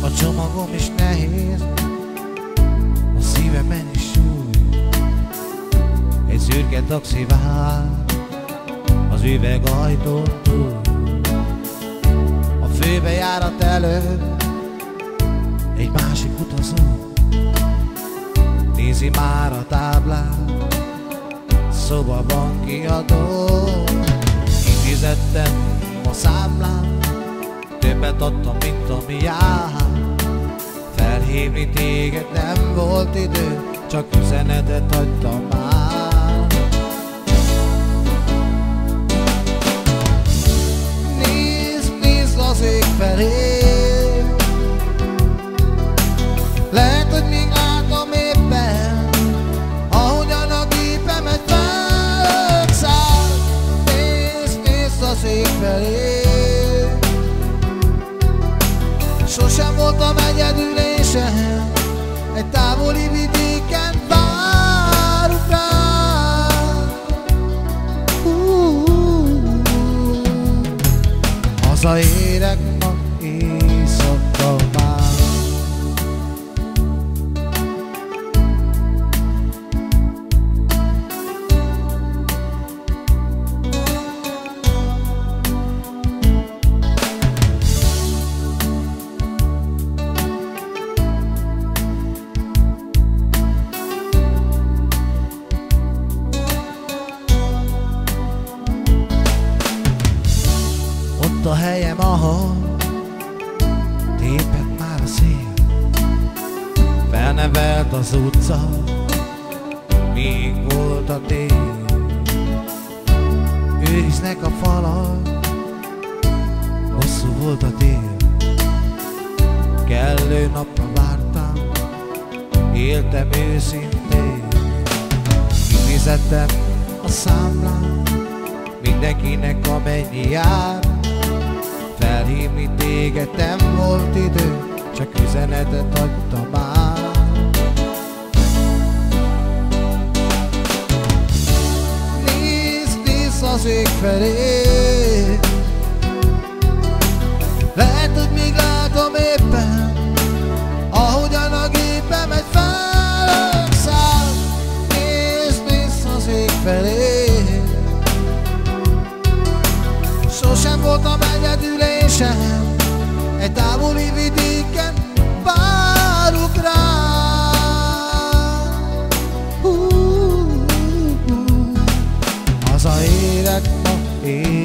A csomagom is nehéz, a szívemen is súly. Egy szürke taxi vár az üvegajtón túl. A főbejárat előtt egy másik utazó nézi már a táblát, szobaban kiadó. Kifizettem a számlát, többet adtam, mint ami jár. Felhívni téged nem volt idő, csak üzenetet hagytam már. Nézd az ég felé, lehet, hogy még látom éppen, ahogyan a gépemet felszáll. Nézd az ég felé. Sosem voltam egyedül én sem, egy távoli vidéken várok rá. Hazaérek ma éjszaka már. Ott a helyem, ahol tépett már a szél, felnevelt az utca, míg volt a tél. Őriznek a falak, hosszú volt a tél. Kellő napra vártam, éltem őszintén. Kifizettem a számlát, mindenkinek amennyi jár. Felhívni téged nem volt idő, csak üzenetet hagytam már. Nézd az ég felé, lehet, hogy még látom éppen, ahogyan a gépemet felszáll. Nézd az ég felé. Sosem voltam egyedül én sem, egy távoli vidéken várok rá. Hazaérek ma én.